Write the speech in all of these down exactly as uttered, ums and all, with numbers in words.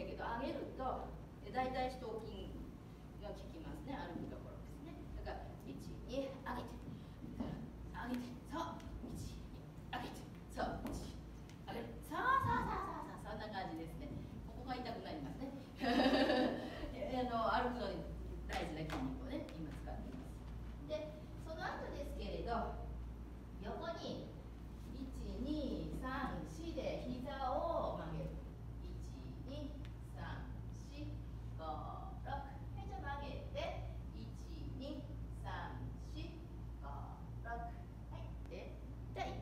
やけど上げると大体四頭筋が効きますね、歩くところですね。だからいち、に、上げて上げて、そういち、上げて、そういち、上げる、そうそうそうそうそう、そんな感じですね。ここが痛くなりますねあの歩くのに大事な筋肉をね今使っています。でその後ですけれど、横にいち、に、さん、しで膝を曲げる。いち、に、さん、し、ご、ろく、はい、じゃあ曲げていち、に、さん、し、ご、ろく、はい、で痛い痛い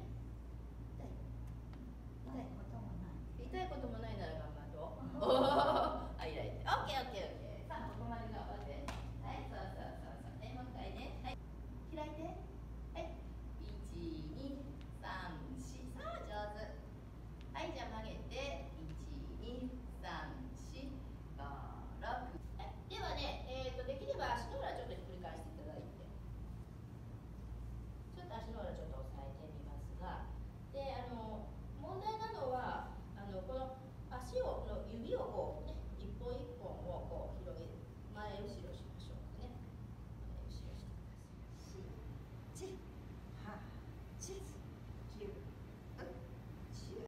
痛いこともない痛いこともないなら頑張ろうおあ、いらいて、オッケーオッケーオッケー。さあここまで頑張って、はい、そうそうそうそうね、もう一回ね、はい、開いて、はい、いち、に、さん、し、さあ上手。はい、じゃあ曲げていち、に、さん、し、ご、ろく、はい、ではね、えーとできれば足の裏ちょっとひっくり返していただいて、ちょっと足の裏ちょっと押さえてみますが、であの問題なのはあのこの足をの指をこう